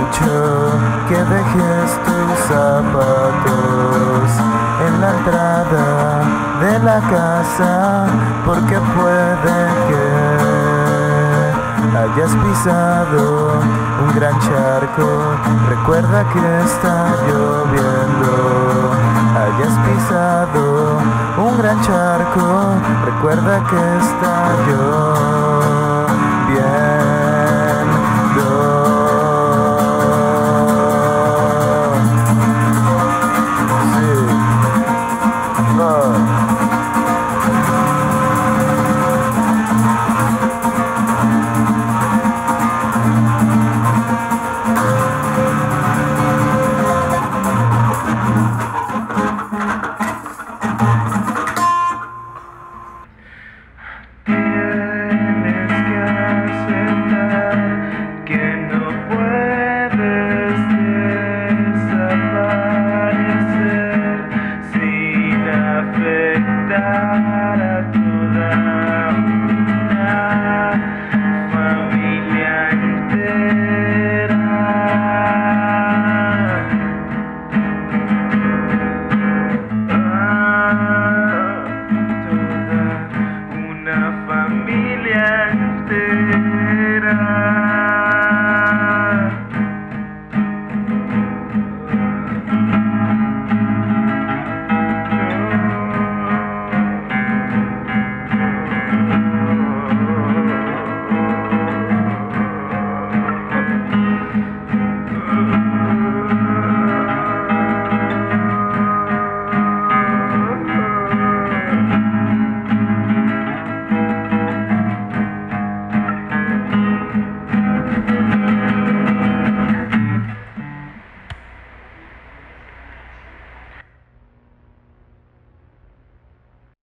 mucho que dejes tus zapatos en la entrada de la casa, porque puede que hayas pisado un gran charco. Recuerda que está lloviendo. Hayas pisado un gran charco. Recuerda que está lloviendo.